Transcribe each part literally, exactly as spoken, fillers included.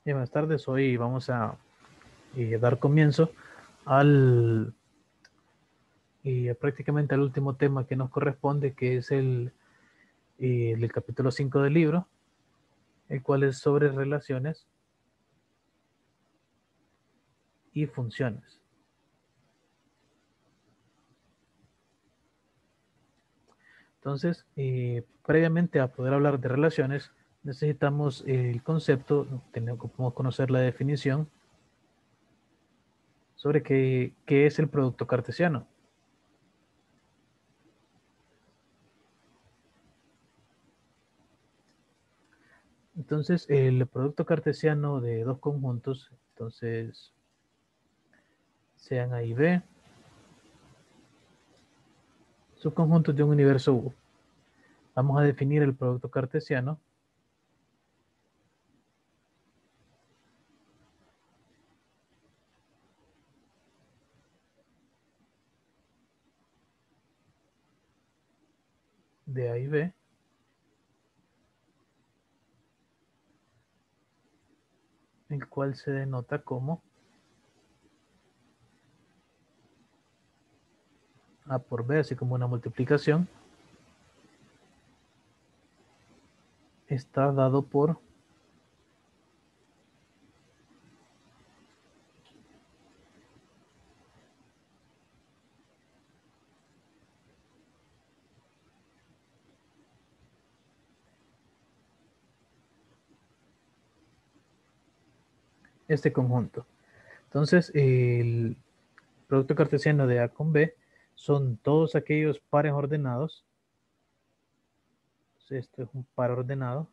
Y buenas tardes, hoy vamos a eh, dar comienzo al eh, prácticamente al último tema que nos corresponde, que es el, eh, el capítulo cinco del libro, el cual es sobre relaciones y funciones. Entonces, eh, previamente a poder hablar de relaciones, necesitamos el concepto, tenemos que conocer la definición sobre qué, qué es el producto cartesiano. Entonces, el producto cartesiano de dos conjuntos, entonces, sean A y B, subconjuntos de un universo U. Vamos a definir el producto cartesiano de A y B, el cual se denota como A por B, así como una multiplicación, está dado por este conjunto. Entonces, el producto cartesiano de A con B son todos aquellos pares ordenados. Entonces, esto es un par ordenado.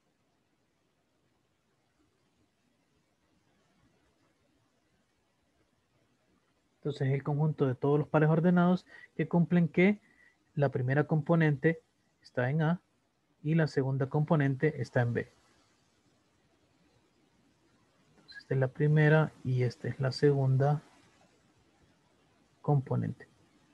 Entonces, el conjunto de todos los pares ordenados que cumplen que la primera componente está en A y la segunda componente está en B. Entonces, esta es la primera y esta es la segunda componente.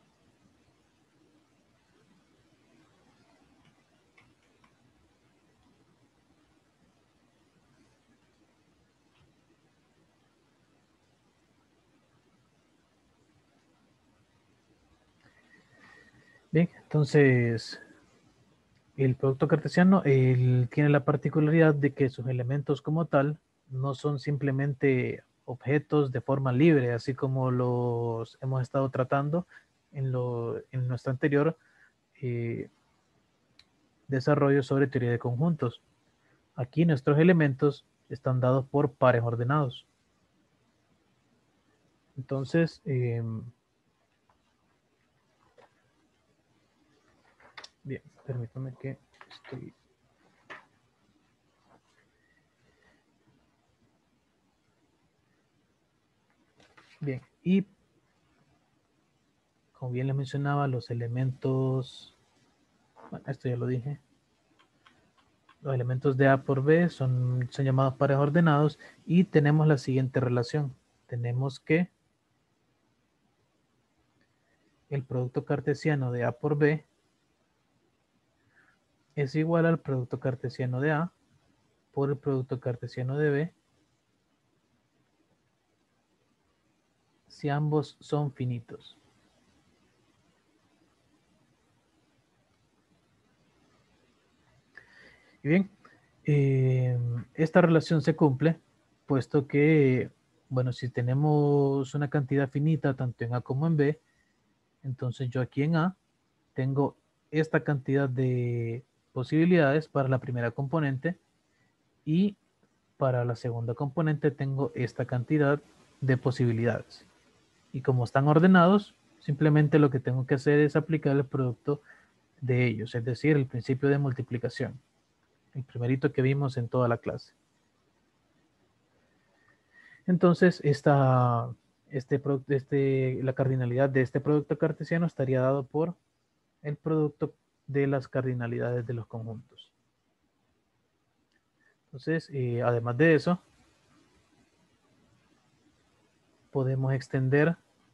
Bien, entonces el producto cartesiano él tiene la particularidad de que sus elementos como tal no son simplemente objetos de forma libre, así como los hemos estado tratando en, lo, en nuestro anterior eh, desarrollo sobre teoría de conjuntos. Aquí nuestros elementos están dados por pares ordenados. Entonces, eh, bien, permítame que estoy... Bien, y como bien les mencionaba, los elementos, bueno, esto ya lo dije, los elementos de A por B son, son llamados pares ordenados y tenemos la siguiente relación. Tenemos que el producto cartesiano de A por B es igual al producto cartesiano de A por el producto cartesiano de B si ambos son finitos. Y bien, eh, esta relación se cumple puesto que, bueno, si tenemos una cantidad finita tanto en A como en B, entonces yo aquí en A tengo esta cantidad de posibilidades para la primera componente y para la segunda componente tengo esta cantidad de posibilidades. Y como están ordenados, simplemente lo que tengo que hacer es aplicar el producto de ellos, es decir, el principio de multiplicación, el primerito que vimos en toda la clase. Entonces, esta, este, este, la cardinalidad de este producto cartesiano estaría dado por el producto de las cardinalidades de los conjuntos. Entonces, eh, además de eso, podemos extender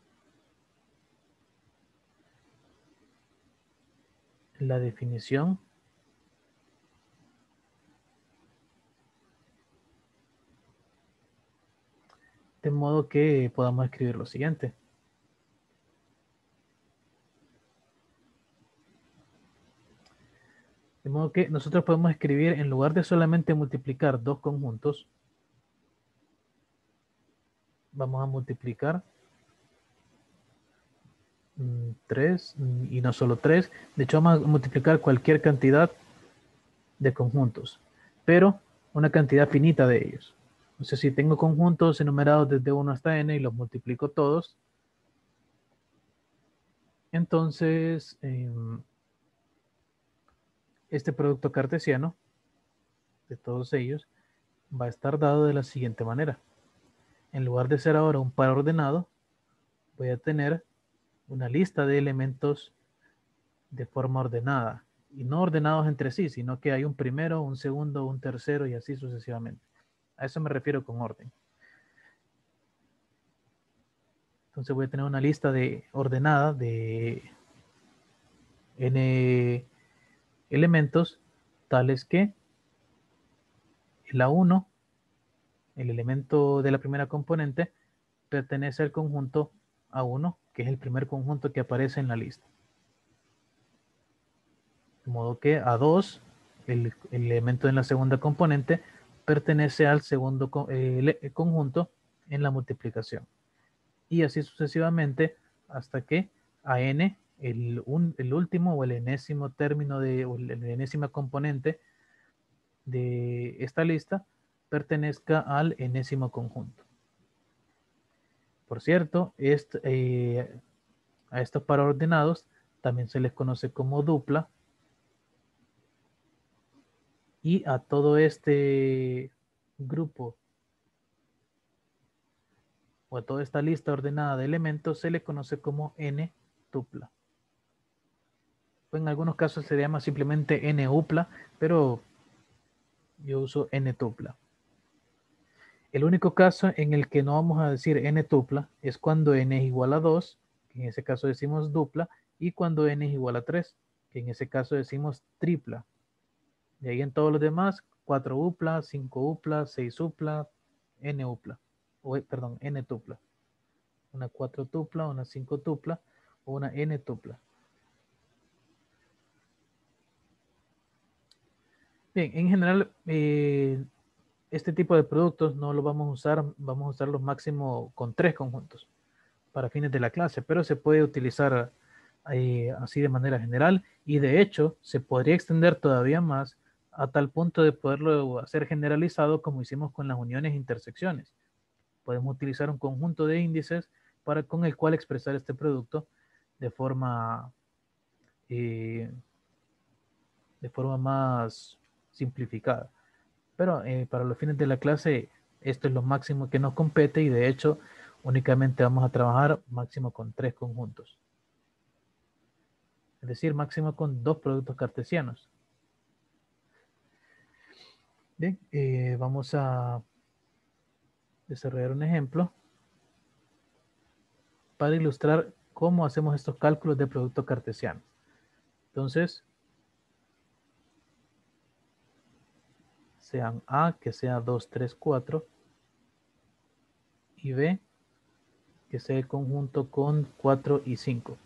la definición de modo que podamos escribir lo siguiente. De modo que nosotros podemos escribir, en lugar de solamente multiplicar dos conjuntos, vamos a multiplicar tres, y no solo tres. De hecho, vamos a multiplicar cualquier cantidad de conjuntos, pero una cantidad finita de ellos. Entonces, si tengo conjuntos enumerados desde uno hasta n y los multiplico todos, entonces eh, este producto cartesiano de todos ellos va a estar dado de la siguiente manera. En lugar de ser ahora un par ordenado, voy a tener una lista de elementos de forma ordenada. Y no ordenados entre sí, sino que hay un primero, un segundo, un tercero y así sucesivamente. A eso me refiero con orden. Entonces voy a tener una lista de ordenada de n elementos tales que el A uno, el elemento de la primera componente, pertenece al conjunto A uno, que es el primer conjunto que aparece en la lista. De modo que A dos, el, el elemento en la segunda componente, pertenece al segundo eh, conjunto en la multiplicación. Y así sucesivamente hasta que a n, el, un, el último o el enésimo término de, o la enésima componente de esta lista pertenezca al enésimo conjunto. Por cierto, este, eh, a estos paraordenados también se les conoce como dupla, y a todo este grupo o a toda esta lista ordenada de elementos se le conoce como n tupla. En algunos casos se llama simplemente n upla, pero yo uso n tupla. El único caso en el que no vamos a decir n tupla es cuando n es igual a dos, que en ese caso decimos dupla, y cuando n es igual a tres, que en ese caso decimos tripla. De ahí en todos los demás, cuatro upla, cinco upla, seis upla, n upla, o perdón, n tupla. Una cuatro tupla, una cinco tupla o una n tupla. Bien, en general, eh, este tipo de productos no los vamos a usar, vamos a usarlos máximo con tres conjuntos para fines de la clase, pero se puede utilizar eh, así de manera general, y de hecho se podría extender todavía más a tal punto de poderlo hacer generalizado como hicimos con las uniones e intersecciones. Podemos utilizar un conjunto de índices para, con el cual expresar este producto de forma, eh, de forma más simplificada. Pero eh, para los fines de la clase, esto es lo máximo que nos compete, y de hecho únicamente vamos a trabajar máximo con tres conjuntos. Es decir, máximo con dos productos cartesianos. Bien, eh, vamos a desarrollar un ejemplo para ilustrar cómo hacemos estos cálculos de producto cartesiano. Entonces, sean A, que sea dos, tres, cuatro, y B, que sea el conjunto con cuatro y cinco.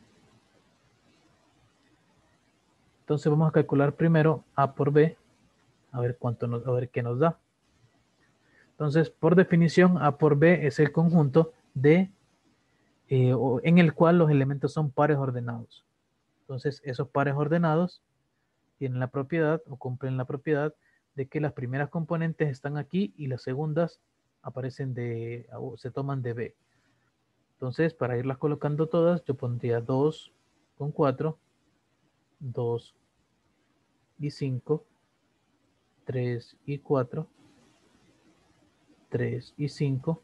Entonces vamos a calcular primero A por B, a ver cuánto nos, a ver qué nos da. Entonces, por definición, A por B es el conjunto de, eh, en el cual los elementos son pares ordenados. Entonces, esos pares ordenados tienen la propiedad o cumplen la propiedad de que las primeras componentes están aquí y las segundas aparecen de, o se toman de B. Entonces, para irlas colocando todas, yo pondría dos con cuatro, dos y cinco, tres y cuatro, tres y cinco,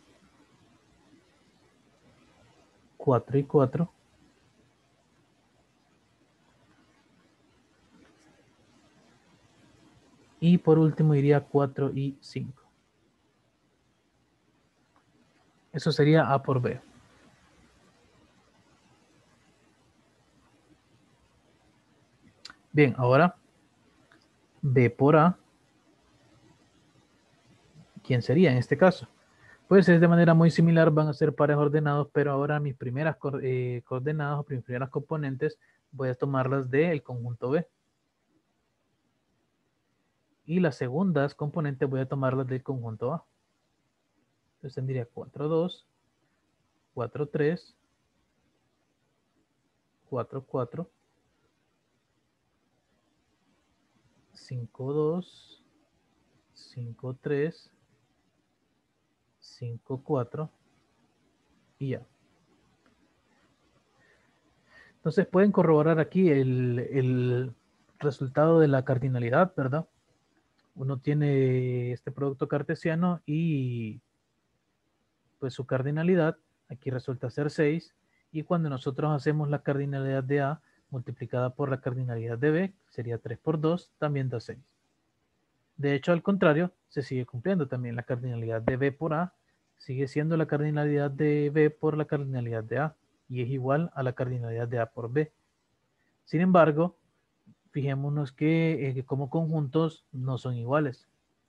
cuatro y cuatro, y por último iría cuatro y cinco. Eso sería A por B. Bien, ahora B por A. ¿Quién sería en este caso? Pues es de manera muy similar, van a ser pares ordenados, pero ahora mis primeras co- eh, coordenadas o mis primeras componentes voy a tomarlas del conjunto B. Y las segundas componentes voy a tomarlas del conjunto A. Entonces tendría cuatro, dos, cuatro, tres, cuatro, cuatro, cinco, dos, cinco, tres, cinco, cuatro y ya. Entonces pueden corroborar aquí el, el resultado de la cardinalidad, ¿verdad? Uno tiene este producto cartesiano y pues su cardinalidad aquí resulta ser seis, y cuando nosotros hacemos la cardinalidad de A multiplicada por la cardinalidad de B, sería tres por dos, también da seis. De hecho, al contrario, se sigue cumpliendo también la cardinalidad de B por A, sigue siendo la cardinalidad de B por la cardinalidad de A, y es igual a la cardinalidad de A por B. Sin embargo, fijémonos que eh, como conjuntos no son iguales.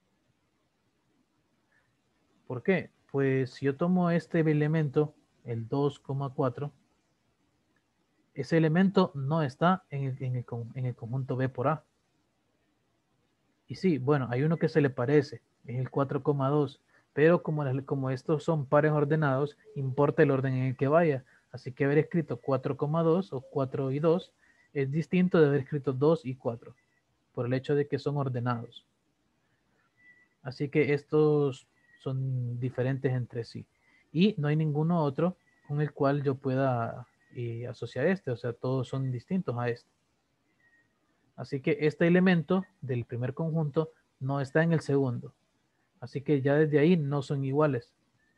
¿Por qué? Pues si yo tomo este elemento, el dos coma cuatro, ese elemento no está en el, en el, en el conjunto B por A. Y sí, bueno, hay uno que se le parece, es el cuatro coma dos, pero como, como estos son pares ordenados, importa el orden en el que vaya. Así que haber escrito cuatro coma dos o cuatro y dos es distinto de haber escrito dos y cuatro, por el hecho de que son ordenados. Así que estos son diferentes entre sí. Y no hay ninguno otro con el cual yo pueda eh, asociar este, o sea, todos son distintos a este. Así que este elemento del primer conjunto no está en el segundo. Así que ya desde ahí no son iguales.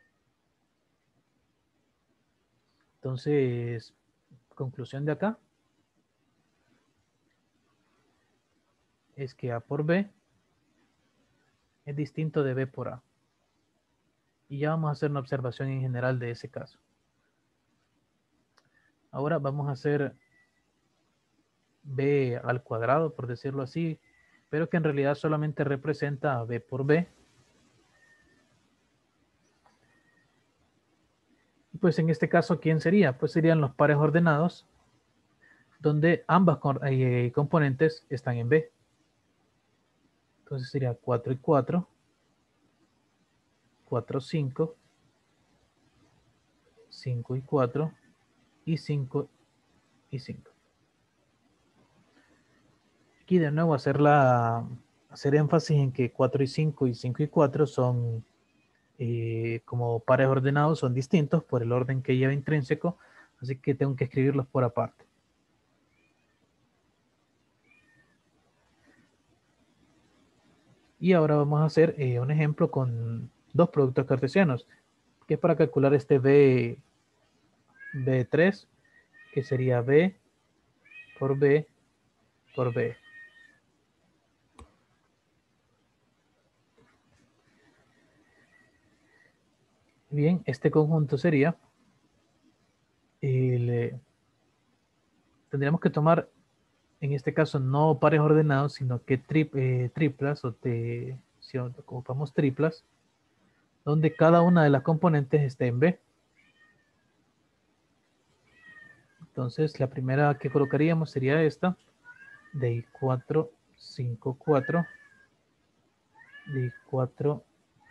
Entonces, conclusión de acá es que A por B es distinto de B por A. Y ya vamos a hacer una observación en general de ese caso. Ahora vamos a hacer B al cuadrado, por decirlo así, pero que en realidad solamente representa a B por B. Y pues en este caso, ¿quién sería? Pues serían los pares ordenados, donde ambas eh, componentes están en B. Entonces sería cuatro y cuatro, cuatro, cinco, cinco y cuatro, y cinco y cinco. Aquí de nuevo hacer, la, hacer énfasis en que cuatro y cinco y cinco y cuatro son eh, como pares ordenados, son distintos por el orden que lleva intrínseco, así que tengo que escribirlos por aparte. Y ahora vamos a hacer eh, un ejemplo con dos productos cartesianos, que es para calcular este B, B tres, que sería B por B por B. Bien, este conjunto sería, el, eh, tendríamos que tomar, en este caso, no pares ordenados, sino que tri, eh, triplas, o te, si ocupamos triplas, donde cada una de las componentes esté en B. Entonces, la primera que colocaríamos sería esta, de cuatro, cinco, cuatro, de cuatro,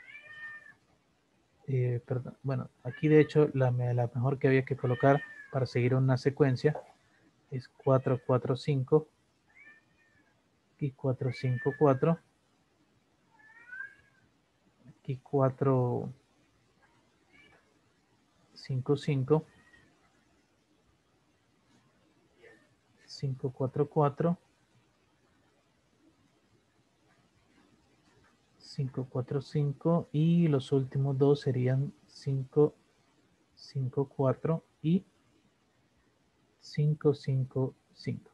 eh, perdón, bueno, aquí de hecho la, la mejor que había que colocar para seguir una secuencia es cuatro, cuatro, cinco, y cuatro, cinco, cuatro, aquí cuatro, cinco, cinco, cinco, cuatro, cuatro, cinco, cuatro, cinco, y los últimos dos serían cinco, cinco, cuatro y cinco, cinco, cinco.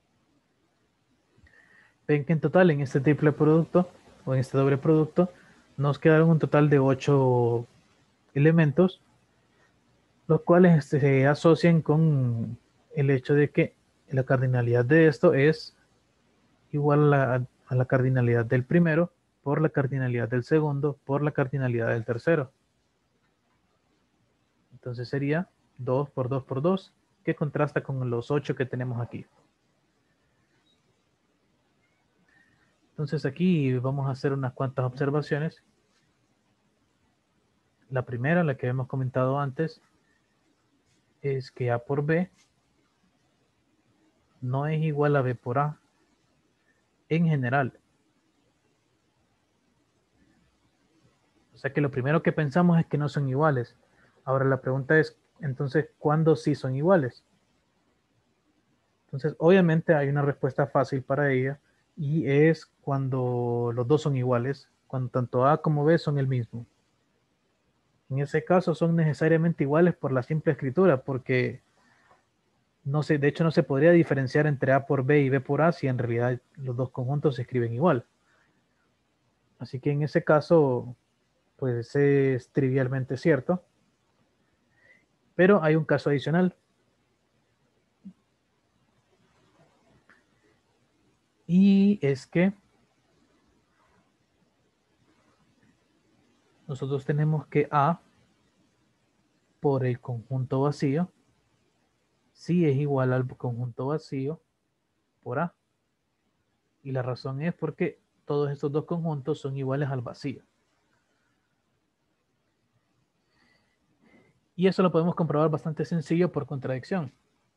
Ven que en total en este triple producto o en este doble producto nos quedaron un total de ocho elementos, los cuales se asocian con el hecho de que la cardinalidad de esto es igual a la, a la cardinalidad del primero por la cardinalidad del segundo por la cardinalidad del tercero. Entonces sería dos por dos por dos, que contrasta con los ocho que tenemos aquí. Entonces aquí vamos a hacer unas cuantas observaciones. La primera, la que hemos comentado antes, es que A por B no es igual a B por A en general. O sea que lo primero que pensamos es que no son iguales. Ahora la pregunta es, entonces, ¿cuándo sí son iguales? Entonces, obviamente hay una respuesta fácil para ella y es cuando los dos son iguales, cuando tanto A como B son el mismo. En ese caso son necesariamente iguales por la simple escritura, porque no se, de hecho no se podría diferenciar entre A por B y B por A si en realidad los dos conjuntos se escriben igual. Así que en ese caso, pues es trivialmente cierto. Pero hay un caso adicional. Y es que nosotros tenemos que A por el conjunto vacío sí es igual al conjunto vacío por A. Y la razón es porque todos estos dos conjuntos son iguales al vacío. Y eso lo podemos comprobar bastante sencillo por contradicción.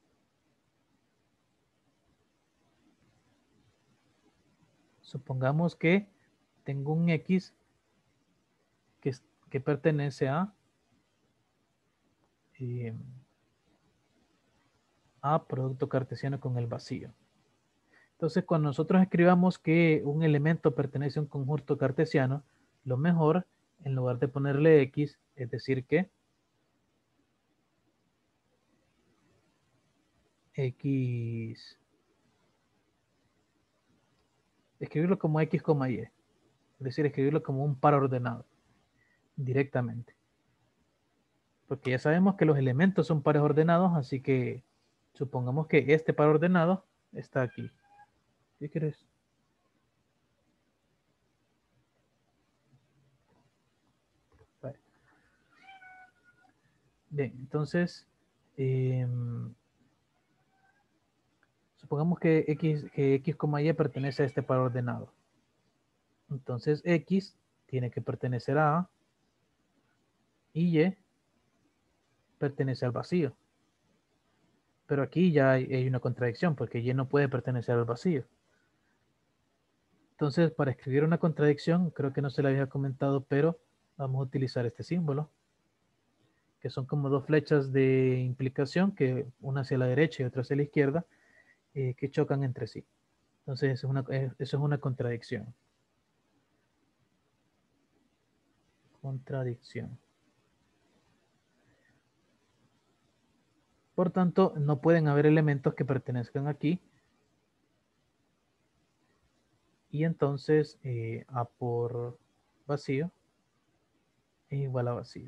Supongamos que tengo un X que, que pertenece a, eh, a producto cartesiano con el vacío. Entonces, cuando nosotros escribamos que un elemento pertenece a un conjunto cartesiano, lo mejor, en lugar de ponerle X, es decir que X, escribirlo como X, Y, es decir, escribirlo como un par ordenado directamente. Porque ya sabemos que los elementos son pares ordenados, así que supongamos que este par ordenado está aquí. ¿Qué quieres? Vale. Bien, entonces, eh, supongamos que X, que X, Y pertenece a este par ordenado. Entonces X tiene que pertenecer a A y Y pertenece al vacío. Pero aquí ya hay, hay una contradicción porque Y no puede pertenecer al vacío. Entonces, para escribir una contradicción, creo que no se la había comentado, pero vamos a utilizar este símbolo, que son como dos flechas de implicación, que una hacia la derecha y otra hacia la izquierda, eh, que chocan entre sí. Entonces, eso es una, eso es una contradicción. Contradicción. Por tanto, no pueden haber elementos que pertenezcan aquí. Y entonces eh, A por vacío es igual a vacío.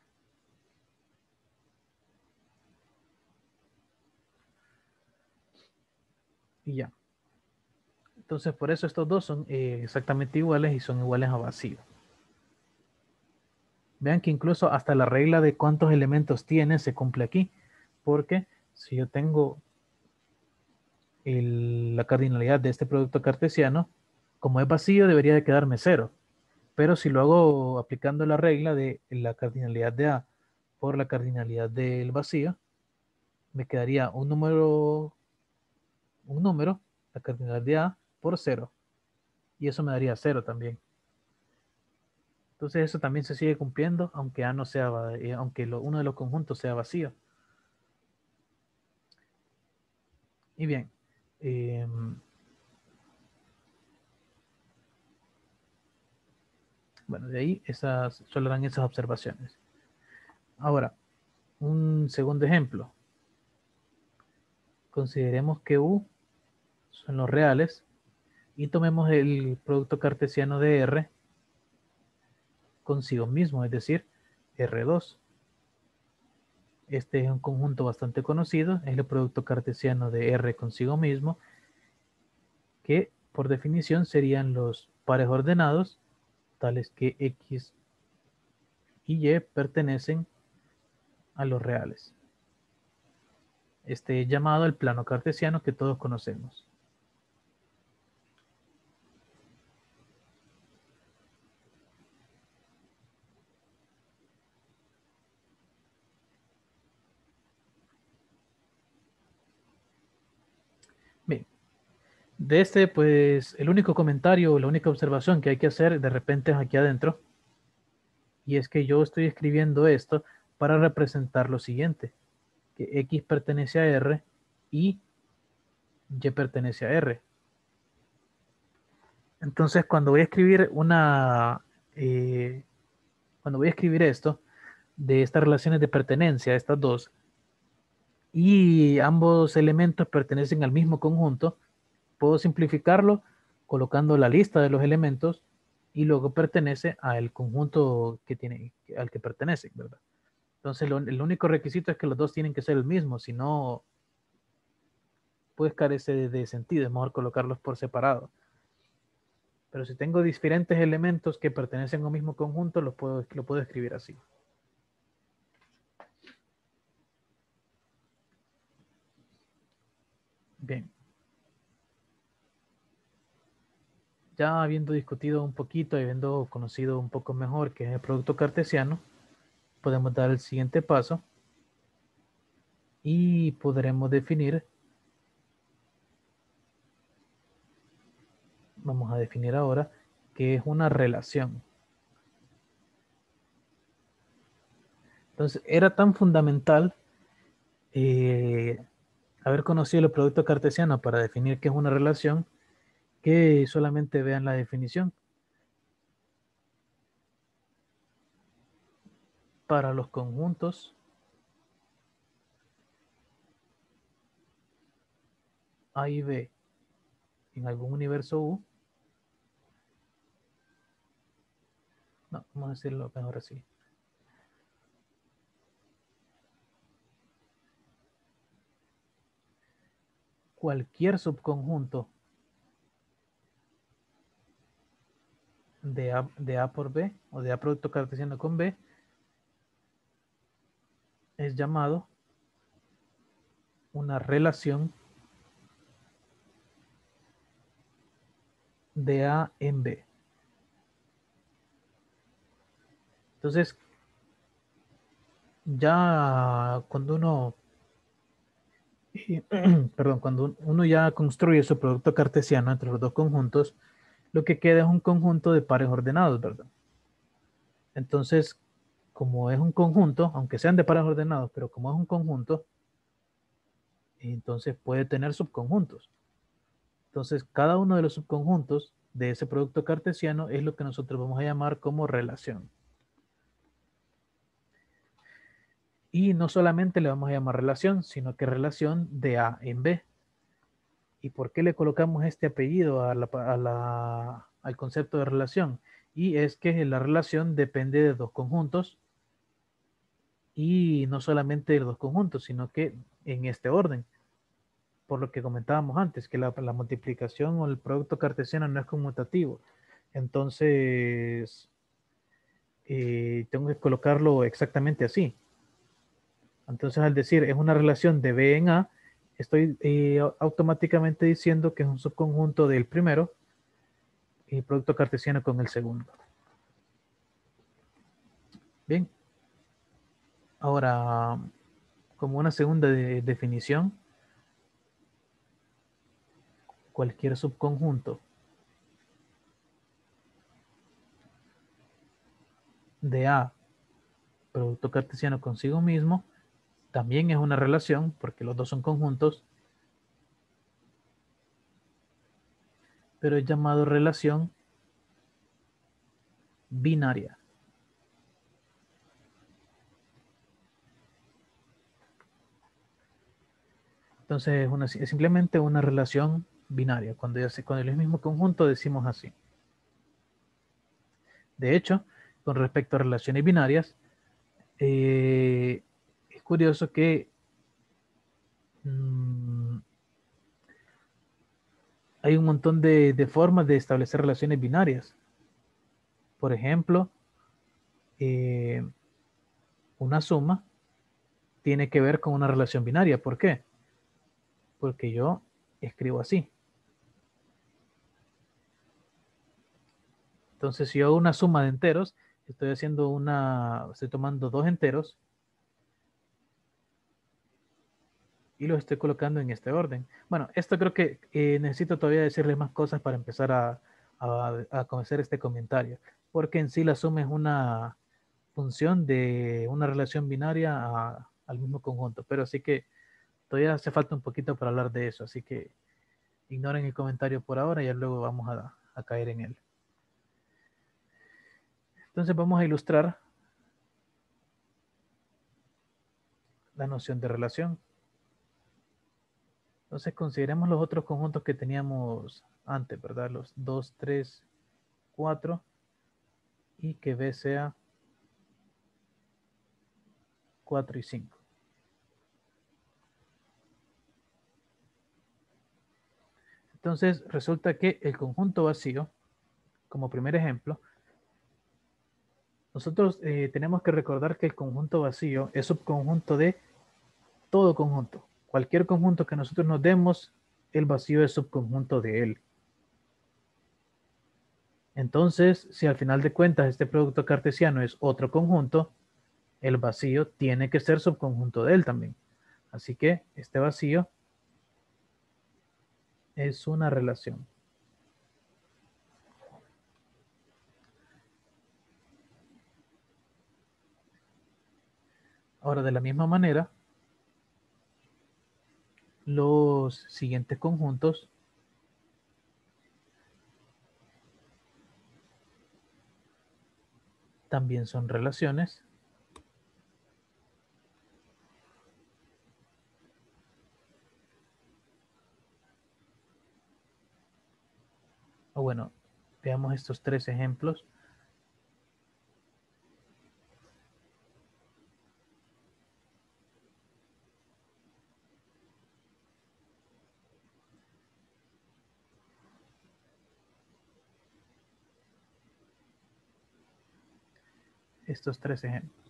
Y ya. Entonces, por eso estos dos son eh, exactamente iguales y son iguales a vacío. Vean que incluso hasta la regla de cuántos elementos tiene se cumple aquí. Porque si yo tengo el, la cardinalidad de este producto cartesiano, como es vacío debería de quedarme cero. Pero si lo hago aplicando la regla de la cardinalidad de A por la cardinalidad del vacío, me quedaría un número, un número, la cardinalidad de A por cero. Y eso me daría cero también. Entonces eso también se sigue cumpliendo, aunque A no sea, eh, aunque lo, uno de los conjuntos sea vacío. Y bien, eh, bueno, de ahí esas, solo eran esas observaciones. Ahora, un segundo ejemplo. Consideremos que U son los reales y tomemos el producto cartesiano de R consigo mismo, es decir, R dos. Este es un conjunto bastante conocido, es el producto cartesiano de R consigo mismo, que por definición serían los pares ordenados, tales que X y Y pertenecen a los reales. Este llamado el plano cartesiano que todos conocemos. Bien, de este, pues, el único comentario, la única observación que hay que hacer de repente es aquí adentro, y es que yo estoy escribiendo esto para representar lo siguiente, que X pertenece a R y Y pertenece a R. Entonces, cuando voy a escribir una, eh, cuando voy a escribir esto, de estas relaciones de pertenencia, estas dos, y ambos elementos pertenecen al mismo conjunto, puedo simplificarlo colocando la lista de los elementos y luego pertenece al conjunto que tiene, al que pertenece, ¿verdad? Entonces, lo, el único requisito es que los dos tienen que ser el mismo, si no, pues carece de, de sentido, es mejor colocarlos por separado. Pero si tengo diferentes elementos que pertenecen a un mismo conjunto, lo puedo, lo puedo escribir así. Bien. Ya habiendo discutido un poquito y habiendo conocido un poco mejor qué es el producto cartesiano, podemos dar el siguiente paso y podremos definir, vamos a definir ahora, qué es una relación. Entonces, era tan fundamental eh, haber conocido el producto cartesiano para definir qué es una relación que solamente vean la definición. Para los conjuntos A y B en algún universo U, no, vamos a decirlo mejor así. Cualquier subconjunto de A, de A por B o de A producto cartesiano con B es llamado una relación de A en B. Entonces, ya cuando uno, perdón, cuando uno ya construye su producto cartesiano entre los dos conjuntos, lo que queda es un conjunto de pares ordenados, ¿verdad? Entonces, como es un conjunto, aunque sean de pares ordenados, pero como es un conjunto, entonces puede tener subconjuntos. Entonces, cada uno de los subconjuntos de ese producto cartesiano es lo que nosotros vamos a llamar como relación. Y no solamente le vamos a llamar relación, sino que relación de A en B. ¿Y por qué le colocamos este apellido a la, a la, al concepto de relación? Y es que la relación depende de dos conjuntos y no solamente de dos conjuntos, sino que en este orden. Por lo que comentábamos antes, que la, la multiplicación o el producto cartesiano no es conmutativo. Entonces, eh, tengo que colocarlo exactamente así. Entonces, al decir es una relación de B en A, estoy eh, automáticamente diciendo que es un subconjunto del primero y producto cartesiano con el segundo. Bien. Ahora, como una segunda de definición, cualquier subconjunto de A, producto cartesiano consigo mismo, también es una relación, porque los dos son conjuntos, pero es llamado relación binaria. Entonces es, una, es simplemente una relación binaria. Cuando, ya se, cuando es el mismo conjunto decimos así. De hecho, con respecto a relaciones binarias, eh, es curioso que mmm, hay un montón de, de, formas de establecer relaciones binarias. Por ejemplo, eh, una suma tiene que ver con una relación binaria. ¿Por qué? Porque yo escribo así. Entonces, si yo hago una suma de enteros, estoy haciendo una, estoy tomando dos enteros y los estoy colocando en este orden. Bueno, esto creo que eh, necesito todavía decirles más cosas para empezar a, a, a conocer este comentario, porque en sí la suma es una función de una relación binaria a, al mismo conjunto, pero así que todavía hace falta un poquito para hablar de eso, así que ignoren el comentario por ahora y ya luego vamos a, a caer en él. Entonces vamos a ilustrar la noción de relación. Entonces consideremos los otros conjuntos que teníamos antes, ¿verdad? Los dos, tres, cuatro y que B sea cuatro y cinco. Entonces resulta que el conjunto vacío, como primer ejemplo, nosotros eh, tenemos que recordar que el conjunto vacío es subconjunto de todo conjunto. Cualquier conjunto que nosotros nos demos, el vacío es subconjunto de él. Entonces, si al final de cuentas este producto cartesiano es otro conjunto, el vacío tiene que ser subconjunto de él también. Así que este vacío es una relación. Ahora, de la misma manera, los siguientes conjuntos también son relaciones. O bueno, veamos estos tres ejemplos. Estos tres ejemplos.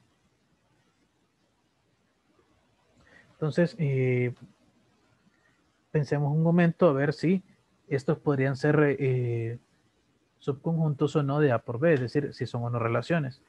Entonces, eh, pensemos un momento a ver si estos podrían ser eh, subconjuntos o no de A por B, es decir, si son o no relaciones.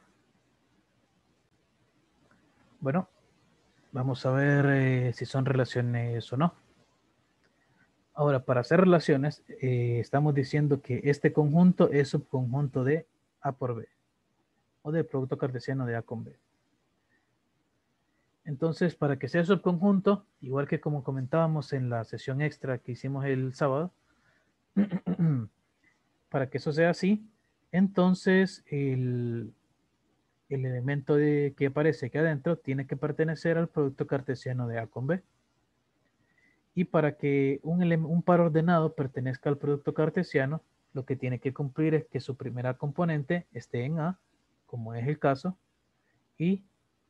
Bueno, vamos a ver eh, si son relaciones o no. Ahora, para hacer relaciones, eh, estamos diciendo que este conjunto es subconjunto de A por B, o del producto cartesiano de A con B. Entonces, para que sea subconjunto, igual que como comentábamos en la sesión extra que hicimos el sábado, para que eso sea así, entonces el, el elemento de, que aparece aquí adentro tiene que pertenecer al producto cartesiano de A con B. Y para que un, un par ordenado pertenezca al producto cartesiano, lo que tiene que cumplir es que su primera componente esté en A, como es el caso, y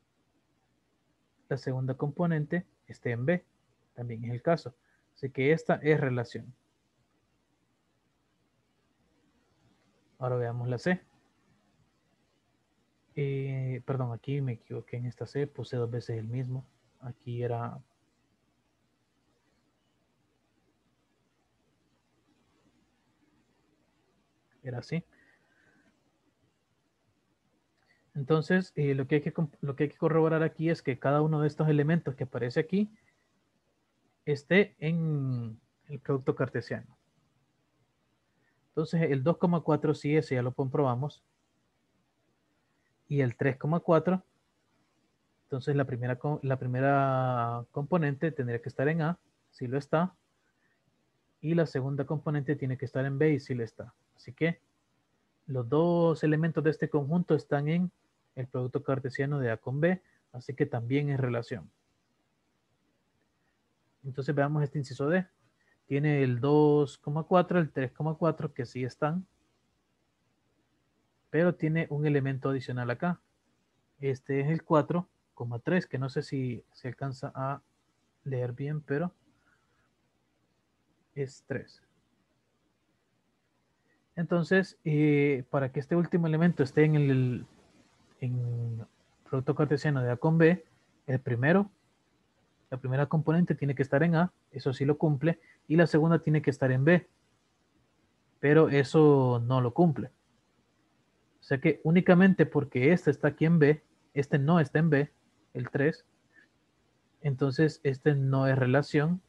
la segunda componente esté en B, también es el caso. Así que esta es relación. Ahora veamos la C. Eh, perdón, aquí me equivoqué en esta C, puse dos veces el mismo. Aquí era... Era así. Entonces, eh, lo, que hay que, lo que hay que corroborar aquí es que cada uno de estos elementos que aparece aquí esté en el producto cartesiano. Entonces, el dos coma cuatro sí, ese ya lo comprobamos. Y el tres coma cuatro, entonces la primera, la primera componente tendría que estar en A, si lo está. Y la segunda componente tiene que estar en B y si lo está. Así que los dos elementos de este conjunto están en el producto cartesiano de A con B, así que también es relación. Entonces veamos este inciso D. Tiene el dos coma cuatro, el tres coma cuatro, que sí están, pero tiene un elemento adicional acá. Este es el cuatro coma tres, que no sé si se alcanza a leer bien, pero es tres. Entonces, eh, para que este último elemento esté en el en producto cartesiano de A con B, el primero La primera componente tiene que estar en A, eso sí lo cumple, y la segunda tiene que estar en B, pero eso no lo cumple. O sea que únicamente porque este está aquí en B, este no está en B, el tres, entonces este no es relación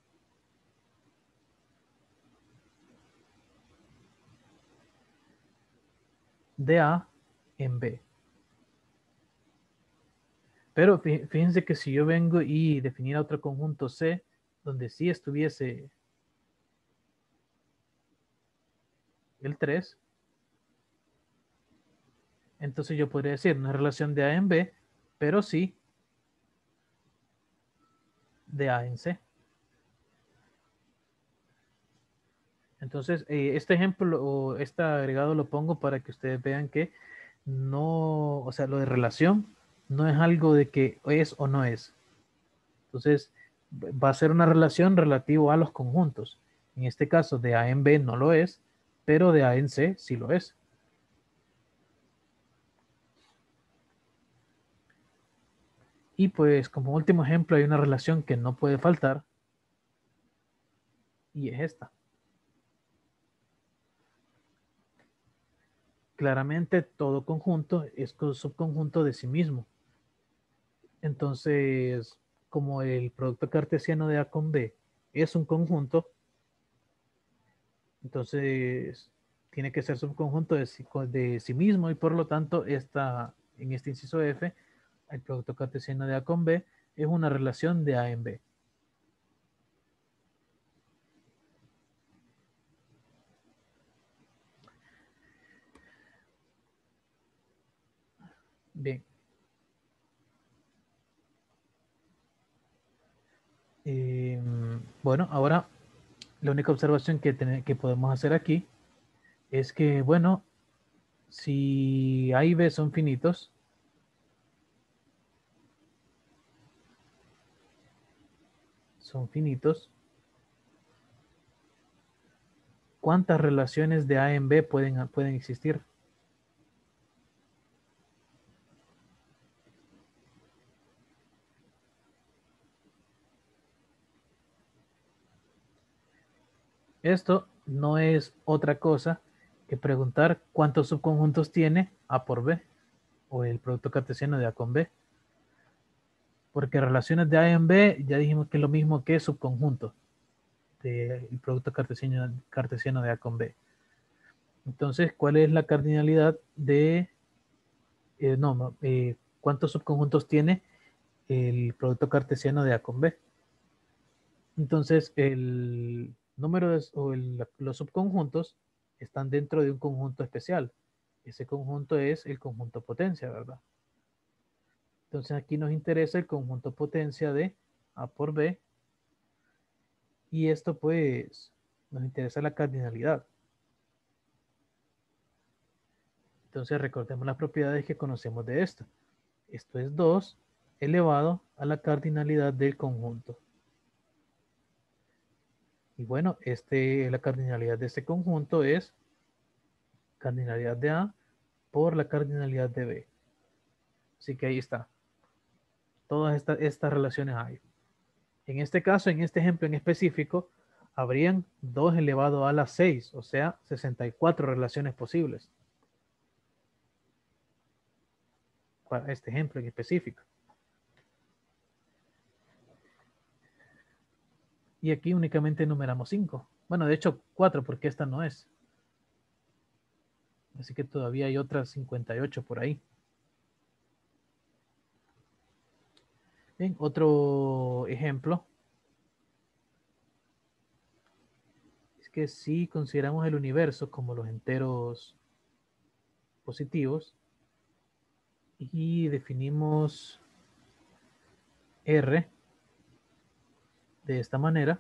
de A en B. Pero fíjense que si yo vengo y definiera otro conjunto C, donde sí estuviese el tres, entonces yo podría decir una relación de A en B, pero sí de A en C. Entonces, eh, este ejemplo o este agregado lo pongo para que ustedes vean que no, o sea, lo de relación no es algo de que es o no es. Entonces, va a ser una relación relativo a los conjuntos. En este caso, de A en B no lo es, pero de A en C sí lo es. Y pues como último ejemplo hay una relación que no puede faltar y es esta. Claramente todo conjunto es subconjunto de sí mismo. Entonces, como el producto cartesiano de A con B es un conjunto, entonces tiene que ser subconjunto de sí, de sí mismo y por lo tanto esta, en este inciso F, el producto cartesiano de A con B es una relación de A en B. Bien. Eh, bueno, ahora la única observación que, ten, que podemos hacer aquí es que, bueno, si A y B son finitos, son finitos, ¿cuántas relaciones de A en B pueden, pueden existir? Esto no es otra cosa que preguntar cuántos subconjuntos tiene A por B o el producto cartesiano de A con B. Porque relaciones de A en B ya dijimos que es lo mismo que subconjuntos del producto cartesiano, cartesiano de A con B. Entonces, ¿cuál es la cardinalidad de... Eh, no, eh, ¿cuántos subconjuntos tiene el producto cartesiano de A con B? Entonces, el número de, o el, los subconjuntos están dentro de un conjunto especial. Ese conjunto es el conjunto potencia, ¿verdad? Entonces, aquí nos interesa el conjunto potencia de A por B. Y esto, pues, nos interesa la cardinalidad. Entonces, recordemos las propiedades que conocemos de esto. Esto es dos elevado a la cardinalidad del conjunto. Y bueno, este, la cardinalidad de este conjunto es cardinalidad de A por la cardinalidad de B. Así que ahí está. Todas esta, estas relaciones hay. En este caso, en este ejemplo en específico, habrían dos elevado a la seis, o sea, sesenta y cuatro relaciones posibles. Para este ejemplo en específico. Y aquí únicamente enumeramos cinco. Bueno, de hecho, cuatro porque esta no es. Así que todavía hay otras cincuenta y ocho por ahí. Bien, otro ejemplo es que si consideramos el universo como los enteros positivos y definimos R de esta manera,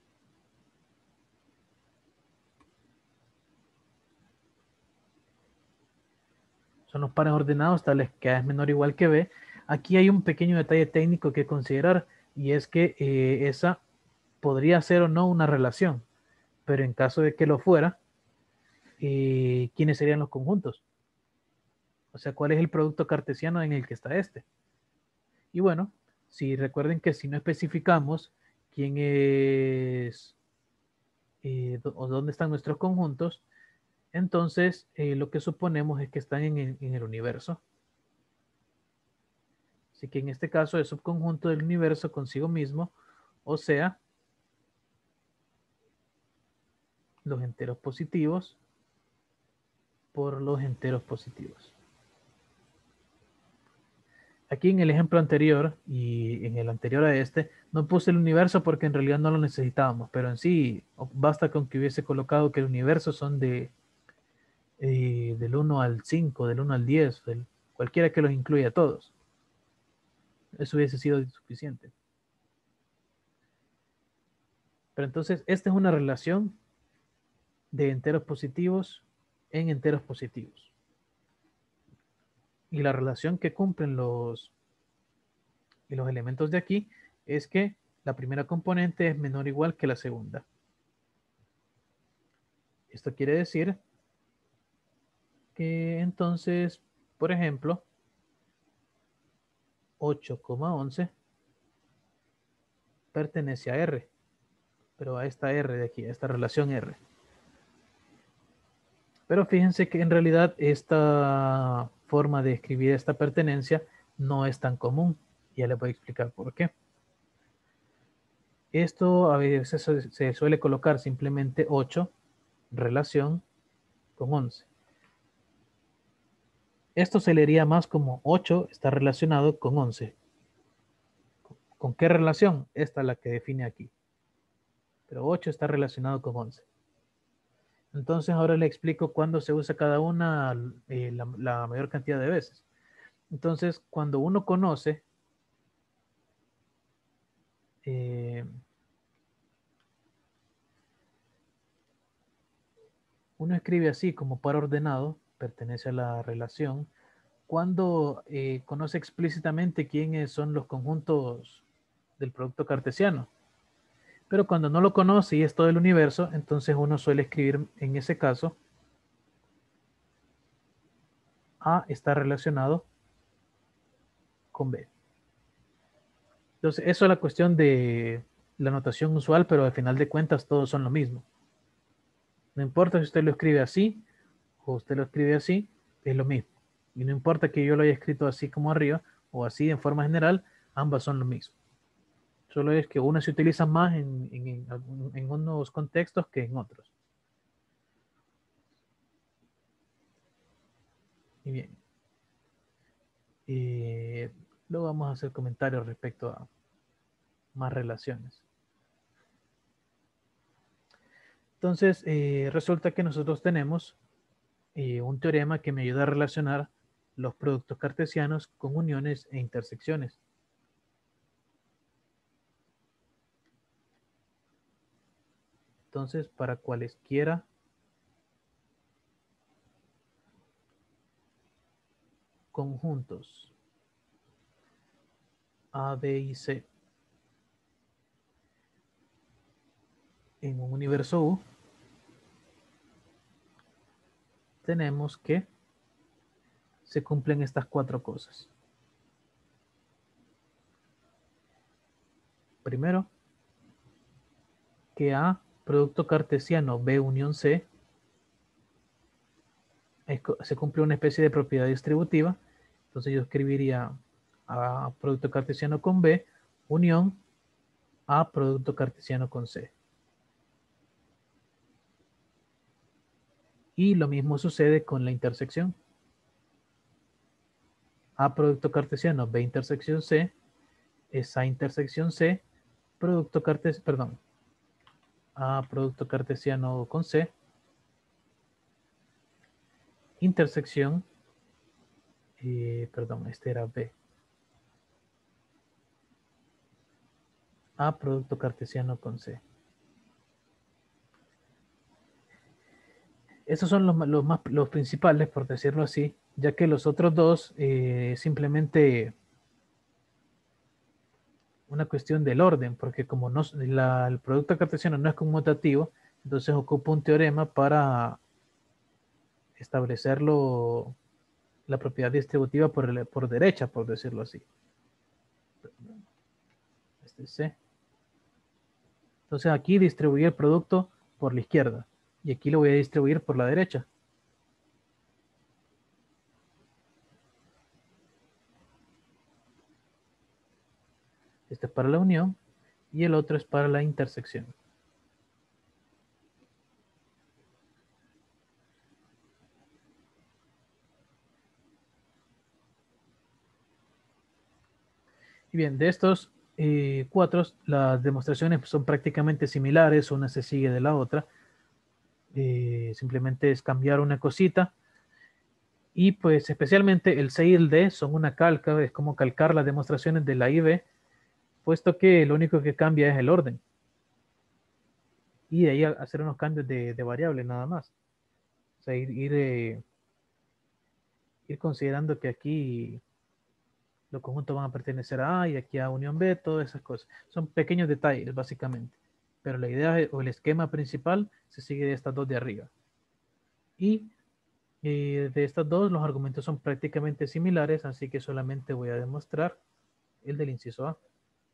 son los pares ordenados tales que A es menor o igual que B. Aquí hay un pequeño detalle técnico que considerar y es que eh, esa podría ser o no una relación, pero en caso de que lo fuera, eh, ¿quiénes serían los conjuntos? O sea, ¿cuál es el producto cartesiano en el que está este? Y bueno, Si recuerden que si no especificamos quién es eh, o dónde están nuestros conjuntos, entonces eh, lo que suponemos es que están en el, en el universo. Así que en este caso es subconjunto del universo consigo mismo, o sea, los enteros positivos por los enteros positivos. Aquí en el ejemplo anterior y en el anterior a este, no puse el universo porque en realidad no lo necesitábamos, pero en sí basta con que hubiese colocado que el universo son de eh, del uno al cinco, del uno al diez, del, cualquiera que los incluya a todos. Eso hubiese sido suficiente. Pero entonces, esta es una relación de enteros positivos en enteros positivos. Y la relación que cumplen los, y los elementos de aquí es que la primera componente es menor o igual que la segunda. Esto quiere decir que entonces, por ejemplo, ocho coma once pertenece a R, pero a esta R de aquí, a esta relación R. Pero fíjense que en realidad esta forma de escribir esta pertenencia no es tan común. Ya les voy a explicar por qué. Esto a veces se suele colocar simplemente ocho relación con once. Esto se leería más como ocho está relacionado con once. ¿Con qué relación? Esta es la que define aquí. Pero ocho está relacionado con once. Entonces ahora le explico cuándo se usa cada una eh, la, la mayor cantidad de veces. Entonces, cuando uno conoce eh, uno escribe así como par ordenado, pertenece a la relación, cuando eh, conoce explícitamente quiénes son los conjuntos del producto cartesiano. Pero cuando no lo conoce y es todo el universo, entonces uno suele escribir en ese caso A está relacionado con B. Entonces, eso es la cuestión de la notación usual, pero al final de cuentas todos son lo mismo. No importa si usted lo escribe así o usted lo escribe así, es lo mismo. Y no importa que yo lo haya escrito así como arriba o así en forma general, ambas son lo mismo. Solo es que una se utiliza más en, en, en, en unos contextos que en otros. Y bien. Eh, luego vamos a hacer comentarios respecto a más relaciones. Entonces, eh, resulta que nosotros tenemos eh, un teorema que me ayuda a relacionar los productos cartesianos con uniones e intersecciones. Entonces, para cualesquiera conjuntos A, B y C en un universo U, tenemos que se cumplen estas cuatro cosas. Primero, que A, producto cartesiano B unión C, se cumple una especie de propiedad distributiva. Entonces yo escribiría A producto cartesiano con B, unión A producto cartesiano con C. Y lo mismo sucede con la intersección. A producto cartesiano B intersección C es A intersección C, producto cartesiano, perdón, A producto cartesiano con C, intersección, eh, perdón, este era B. A producto cartesiano con C. Esos son los, los, más, los principales, por decirlo así, ya que los otros dos eh, simplemente una cuestión del orden, porque como no, la, el producto cartesiano no es conmutativo, entonces ocupa un teorema para establecerlo, la propiedad distributiva por, el, por derecha, por decirlo así. este C. Entonces aquí distribuí el producto por la izquierda y aquí lo voy a distribuir por la derecha. Este es para la unión y el otro es para la intersección. Y bien, de estos eh, cuatro, las demostraciones son prácticamente similares, una se sigue de la otra. Eh, simplemente es cambiar una cosita. Y pues especialmente el C y el D son una calca, es como calcar las demostraciones de la I B, puesto que lo único que cambia es el orden. Y de ahí hacer unos cambios de, de variables nada más. O sea, ir, ir, eh, ir considerando que aquí los conjuntos van a pertenecer a A y aquí a unión B, todas esas cosas. Son pequeños detalles, básicamente. Pero la idea o el esquema principal se sigue de estas dos de arriba. Y eh, de estas dos, los argumentos son prácticamente similares, así que solamente voy a demostrar el del inciso A.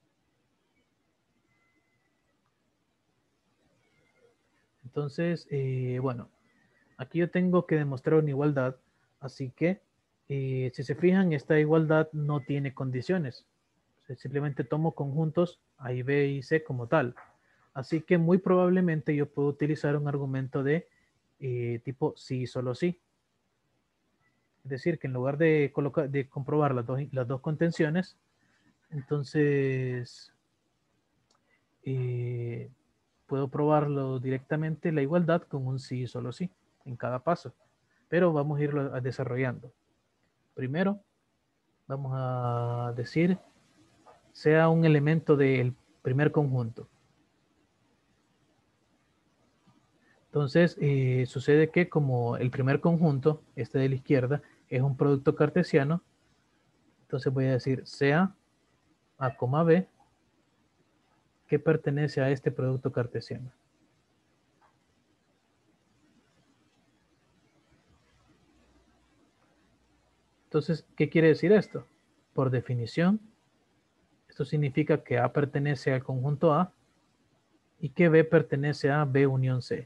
Entonces, eh, bueno, aquí yo tengo que demostrar una igualdad, así que eh, si se fijan, esta igualdad no tiene condiciones. O sea, simplemente tomo conjuntos A y B y C como tal. Así que muy probablemente yo puedo utilizar un argumento de eh, tipo sí, solo sí. Es decir, que en lugar de, colocar, de comprobar las dos, las dos contenciones, entonces eh, puedo probarlo directamente la igualdad con un sí, solo sí, en cada paso. Pero vamos a irlo desarrollando. Primero, vamos a decir sea un elemento del primer conjunto. Entonces, eh, sucede que como el primer conjunto, este de la izquierda, es un producto cartesiano, entonces voy a decir sea A, B, que pertenece a este producto cartesiano. Entonces, ¿qué quiere decir esto? Por definición, esto significa que A pertenece al conjunto A y que B pertenece a B unión C.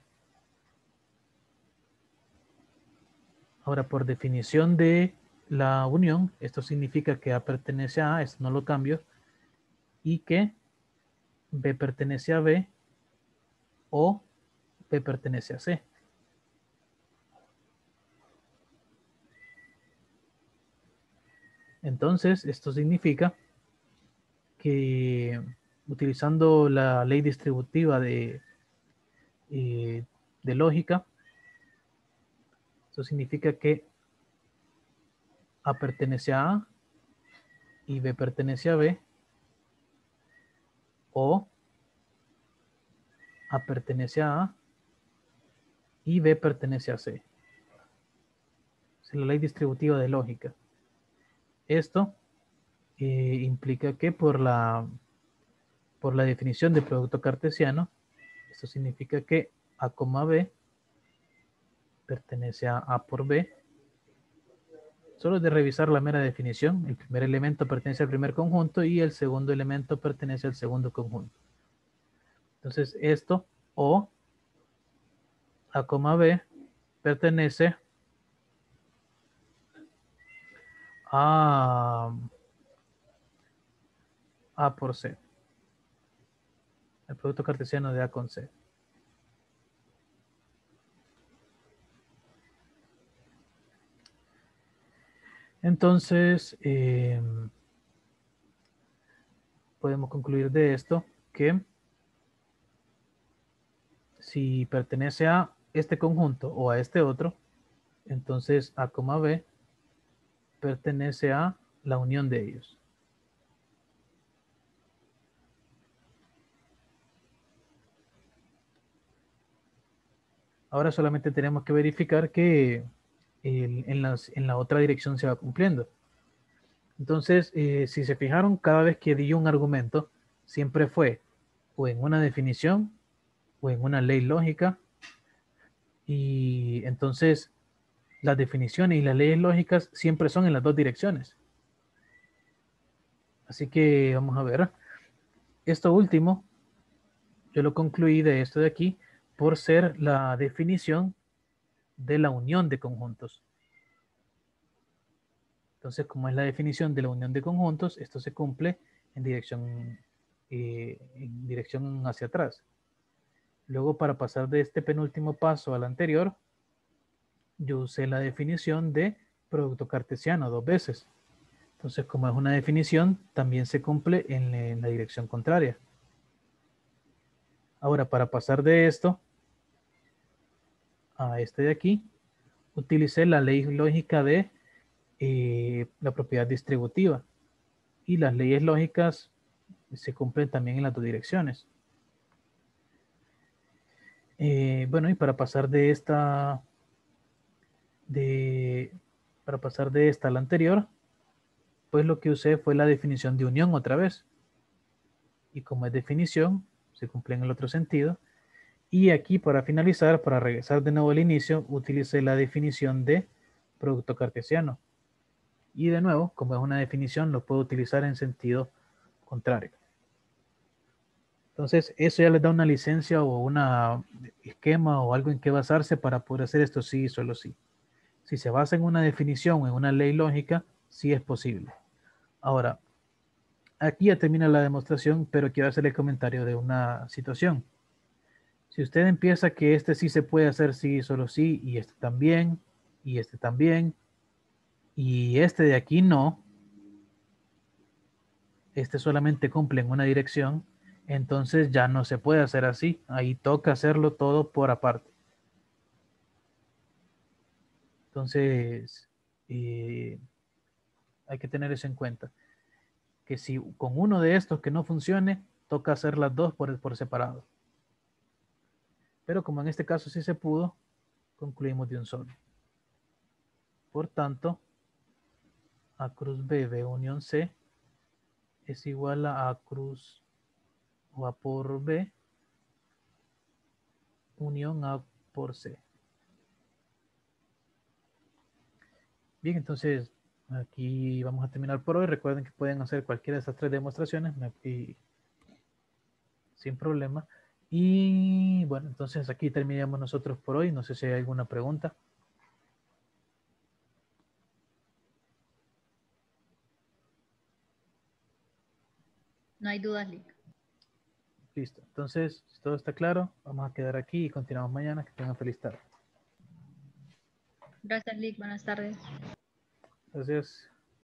Ahora, por definición de la unión, esto significa que A pertenece a A, esto no lo cambio, y que B pertenece a B o B pertenece a C. Entonces, esto significa que utilizando la ley distributiva de, eh, de lógica, esto significa que A pertenece a A y B pertenece a B, o A pertenece a A y B pertenece a C. Es la ley distributiva de lógica. Esto eh, implica que por la, por la definición de producto cartesiano, esto significa que A, B pertenece a A por B. Solo de revisar la mera definición, el primer elemento pertenece al primer conjunto y el segundo elemento pertenece al segundo conjunto. Entonces esto, o A, B, pertenece a A por C. El producto cartesiano de A con C. Entonces, eh, podemos concluir de esto que si pertenece a este conjunto o a este otro, entonces A, B pertenece a la unión de ellos. Ahora solamente tenemos que verificar que el, en, las, en, la otra dirección se va cumpliendo. Entonces, eh, si se fijaron, cada vez que di un argumento, siempre fue o en una definición o en una ley lógica. Y entonces, las definiciones y las leyes lógicas siempre son en las dos direcciones. Así que vamos a ver. Esto último, yo lo concluí de esto de aquí por ser la definición de la unión de conjuntos. Entonces, como es la definición de la unión de conjuntos, esto se cumple en dirección, eh, en dirección hacia atrás. Luego, para pasar de este penúltimo paso al anterior, yo usé la definición de producto cartesiano dos veces. Entonces, como es una definición, también se cumple en, en la dirección contraria. Ahora, para pasar de esto a este de aquí, utilicé la ley lógica de eh, la propiedad distributiva. Y las leyes lógicas se cumplen también en las dos direcciones. Eh, bueno, y para pasar de esta, de, para pasar de esta a la anterior, pues lo que usé fue la definición de unión otra vez. Y como es definición, se cumple en el otro sentido. Y aquí para finalizar, para regresar de nuevo al inicio, utilicé la definición de producto cartesiano. Y de nuevo, como es una definición, lo puedo utilizar en sentido contrario. Entonces, eso ya les da una licencia o un esquema o algo en que basarse para poder hacer esto sí y solo sí. Si se basa en una definición o en una ley lógica, sí es posible. Ahora, aquí ya termina la demostración, pero quiero hacer el comentario de una situación. Si usted empieza que este sí se puede hacer sí y solo sí, y este también, y este también, y este de aquí no, este solamente cumple en una dirección, entonces ya no se puede hacer así. Ahí toca hacerlo todo por aparte. Entonces, eh, hay que tener eso en cuenta. Que si con uno de estos que no funcione, toca hacer las dos por, por separado. Pero como en este caso sí se pudo, concluimos de un solo. Por tanto, A cruz B, B unión C, es igual a A cruz o A por B, unión A por C. Bien, entonces aquí vamos a terminar por hoy. Recuerden que pueden hacer cualquiera de estas tres demostraciones y, sin problema. Y bueno, entonces aquí terminamos nosotros por hoy. No sé si hay alguna pregunta. No hay dudas, Lick. Listo. Entonces, si todo está claro, vamos a quedar aquí y continuamos mañana. Que tengan feliz tarde. Gracias, Lick. Buenas tardes. Gracias.